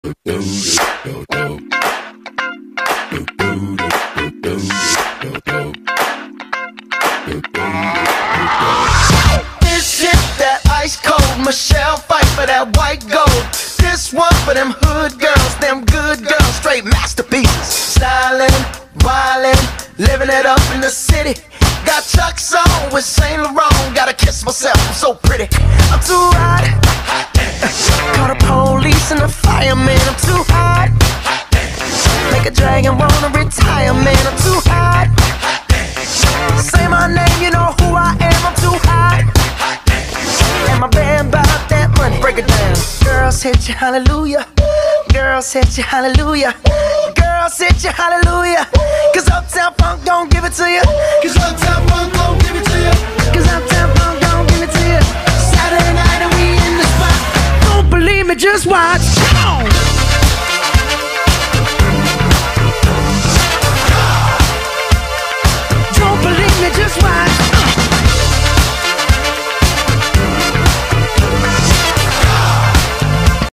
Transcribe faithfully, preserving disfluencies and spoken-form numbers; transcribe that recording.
shit that ice cold. Michelle fight for that white gold. This one for them hood girls, them good girls, straight masterpieces. Stylin', wildin', living it up in the city. Got Chuck's on with Saint Laurent. Gotta kiss myself, I'm so pretty. I'm too hot. Call the police and the fireman. I'm too hot. Make a dragon wanna retire, man. I'm too hot. Say my name, you know who I am. I'm too hot. And my band bout that money. Break it down. Girls hit you, hallelujah. Girls hit you, hallelujah. Girls hit you, hallelujah. Cause Uptown Funk don't give it to you. Cause Uptown Funk don't give it to you. Cause Uptown Funk don't give it to you. Saturday night and we in the spot. Don't believe me, just watch. Come on.